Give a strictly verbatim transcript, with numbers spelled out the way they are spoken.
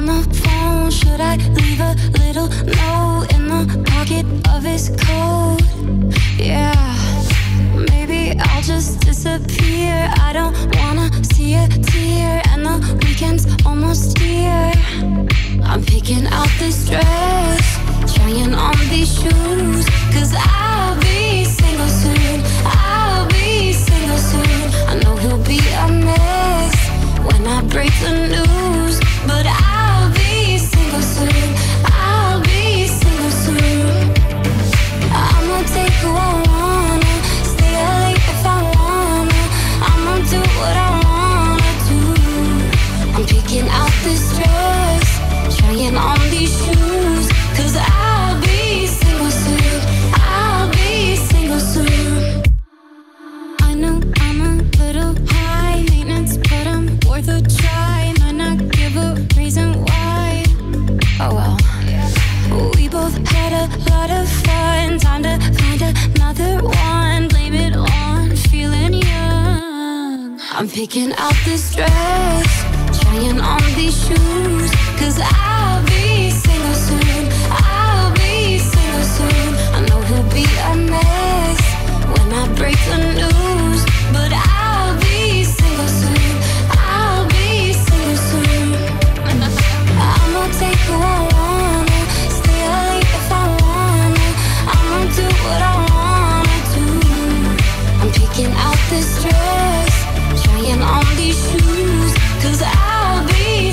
on the phone. Should I leave a little note in the pocket of his coat? Yeah, maybe I'll just disappear. I don't wanna see a tear, and the weekend's almost here. I'm picking out this dress, trying on these shoes, cause I'll be single soon. I'll be single soon. I know he'll be a mess when I break the news, but I'll be single soon. I'll be single soon. I'ma take who I wanna, stay up late if I wanna. I'ma do what I wanna do. I'm picking out this dress, trying on these shoes, cause I'll be single soon. I'll be single soon. I know I'm a little high maintenance, but I'm worth a try. Might not give a reason why. Oh well. We both had a lot of fun. Time to find another one. Blame it on feeling young. I'm picking out this dress, trying on these shoes, cause I'll be single soon. I'll be single soon. I know he'll be a mess when I break the news, but I'll be single soon. I'll be single soon. I'ma take who I wanna, stay up late if I wanna. I'ma do what I wanna do. I'm picking out this dress, trying on these shoes, cause I'll be